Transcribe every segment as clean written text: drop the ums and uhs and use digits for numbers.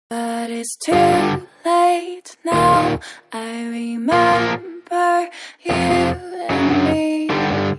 But it's too late now. I remember you and me,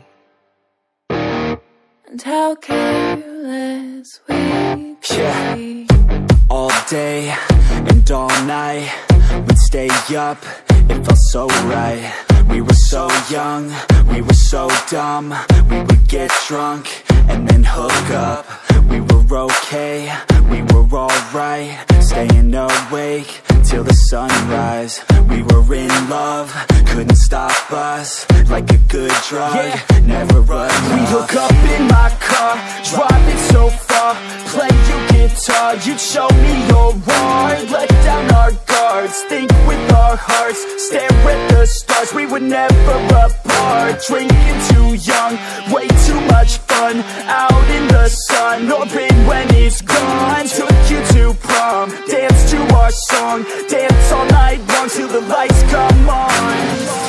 and how careless we could be. All day and all night, we'd stay up, it felt so right. We were so young, we were so dumb. We would get drunk and then hook up. We were okay, we were alright, staying awake till the sunrise. We were in love, couldn't stop us, like a good drug, never enough. We'd hook up in my car, driving so far, play your guitar, you'd show me your art. Let down our guards, think with our hearts, stare at the stars. We were never apart, drinking too young, way too much fun, out in the sun, or rain when it's gone. Took you to prom, dance to our song, dance all night long till the lights come on.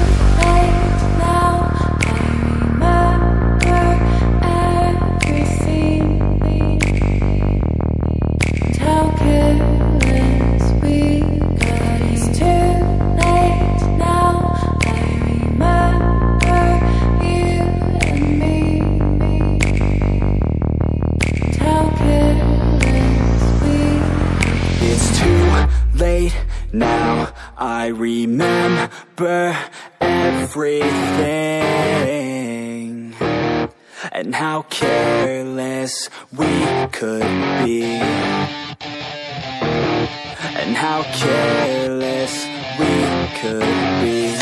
Now I remember everything, and how careless we could be, and how careless we could be,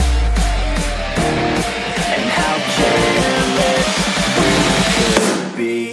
and how careless we could be.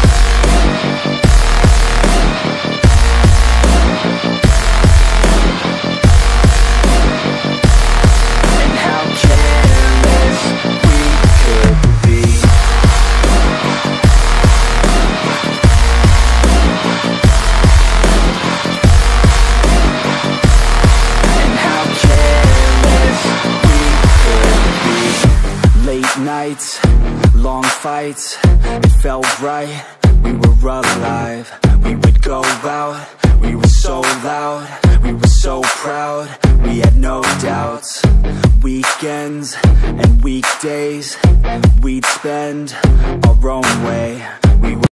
Nights, long fights, it felt right, we were alive. We would go out, we were so loud, we were so proud, we had no doubts. Weekends and weekdays, we'd spend our own way.